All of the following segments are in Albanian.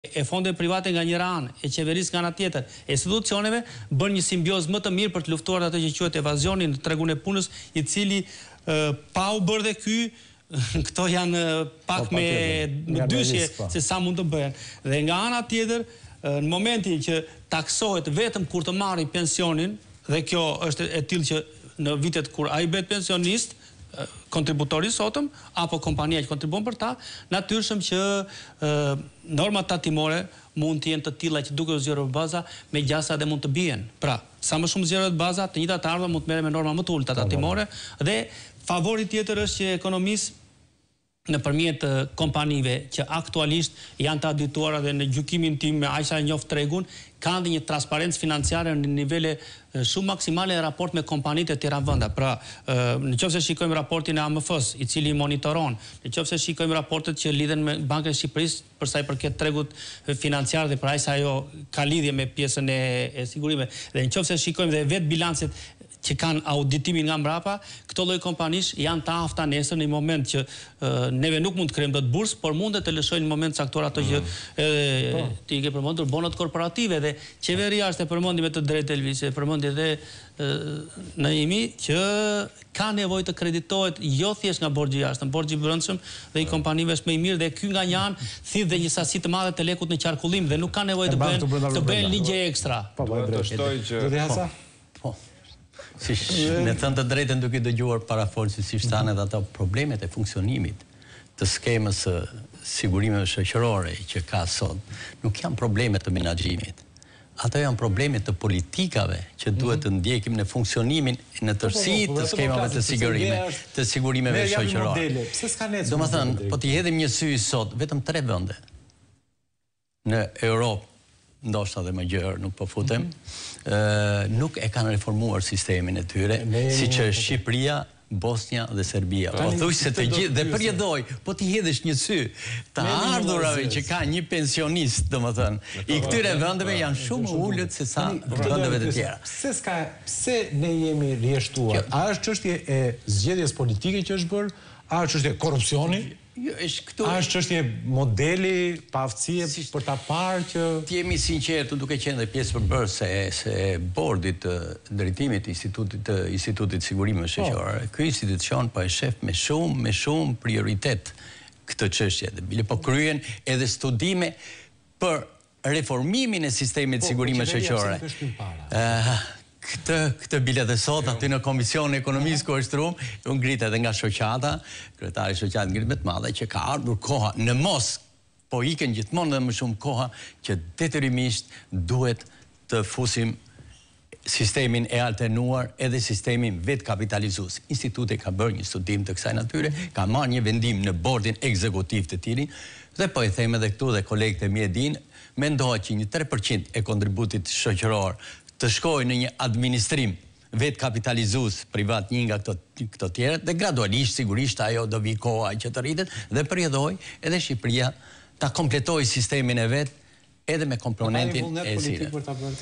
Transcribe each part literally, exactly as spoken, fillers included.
e fondeve private nga njëra anë, e qeverisë nga ana tjetër, e institucioneve bën një simbiozë më të mirë për të luftuar atë që quhet evazionin në tregun e punës, i cili pa u bërë dhe ky, këto janë pak me dyshje se sa mund të bëhen. Dhe nga ana tjetër, në momentin që taksohet vetëm kur të marrë pensionin, dhe kjo është e tillë që në vitet kur ai bëhet pensionist, kontributori sotëm, apo kompania që kontribuon për ta, natyrshëm që normat tatimore mund të jenë të tilla që duke u zgjerë baza, me gjasa dhe mund të bien. Pra, sa më shumë zgjerohet baza, të njëjtat të ardhmë mund të merren me norma më të ulta tatimore, dhe favori tjetër është që ekonomisë nëpërmjet kompanive që aktualisht janë të audituara dhe në gjykimin tim me aq sa e njoft tregun, kanë dhe një transparencë financiare në nivele shumë maksimale në raport me kompanitë e tjera vende. Pra, nëse shikojmë raportin e A M F-s, i cili monitoron, nëse shikojmë raportet që lidhen me Bankën e Shqipërisë për sa i përket tregut financiar dhe për aq sa ajo ka lidhje me pjesën e sigurimeve, dhe nëse shikojmë dhe vetë bilancet që kanë auditimin nga mbrapa, këto lloj kompanish janë të afta nesër në moment që neve nuk mund të krijojmë dot bursë, por mund të lëshojnë në moment caktuar ato që ti ke përmendur, bonot korporative, dhe qeveria është e përmendur me të drejtë Elvisi, e përmendi dhe Naimi, që ka nevojë të kreditohet jo thjesht nga borxhi jashtëm, borxhi i brendshëm dhe i kompanive është më i mirë, dhe ky nga një anë thith dhe një sasi të madhe të lekut në qarkullim dhe nuk ka nevojë të bëhen të bëhen ligje ekstra. Po, po, do të shtoj që Po. Si në thënë të drejtën duke dëgjuar parafolësit si shtanë edhe ato problemet e funksionimit të skemës sigurimeve shoqërore që ka sot, nuk janë problemet të menaxhimit. Ato janë problemet të politikave që duhet të ndjekim në funksionimin në tërësi të skemave të sigurime, të sigurimeve shoqërore. Domethënë, po t'i hedhim një sy sot, vetëm tre vende në Europë, ndoshta dhe më gjërë, nuk po futem, nuk e kanë reformuar sistemin e tyre, si që Shqipëria, Bosnia dhe Serbia. Po thuj se të gjithë, dhe përjedhoj, po t'i hedhësh një sy, të ardhurave që ka një pensionist, do më thënë, i këtyre vëndeve janë shumë ullët se sa vëndeve të tjera. Pse ne jemi rjeshtuar? A është çështje e zgjedhjes politike që është bërë? A është çështje e korrupsioni? A është çështje modeli, paaftësie për ta parë që... Ti jemi sinqertë duke qenë dhe pjesë përbërëse se bordit të drejtimit të Institutit Sigurimeve Shoqërore. Ky institucion po e shef me shumë, me shumë prioritet këtë çështje. Dhe bile po kryen edhe studime për reformimin e sistemit sigurimeve shoqërore. Këtë, këtë bile dhe sot, aty në Komisionin e Ekonomisë ku është rumë, unë ngritë edhe nga shoqata, kryetari shoqatë ngritë me të madhe, që ka ardhur koha në mos, po iken gjithmonë dhe më shumë koha, që detyrimisht duhet të fusim sistemin e alternuar edhe sistemin vetë kapitalizues. Instituti ka bërë një studim të kësaj natyre, ka marrë një vendim në bordin ekzekutiv të tij, dhe po e them edhe këtu dhe kolegët e mi e dinë, mendohet që një tre përqind e kontributit shoqëror të shkojë në një administrim vetë kapitalizues privat, një nga këto tjera, dhe gradualisht sigurisht ajo do vi koha që të rritet, dhe përjedhoj edhe Shqipëria ta kompletoj sistemin e vetë edhe me komponentin e sire.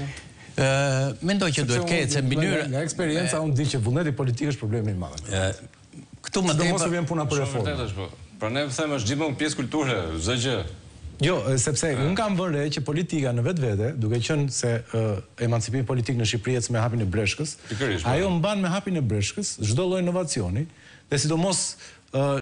Mendoj që duhet ketë se mbinyrë... Nga eksperienca unë di që vullneti politik është problemi i madh. Këtu më tepër... Mos u vjen puna për reformë. Pra ne them është gjithmonë pjesë kulture, çdo gjë. Jo, sepse unë kam vënë re që politika në vetë vete, duke qenë se emancipimi politik në Shqipëri ecë me hapin e breshkës, ajo mban me hapin e breshkës çdo lloj inovacioni, dhe sidomos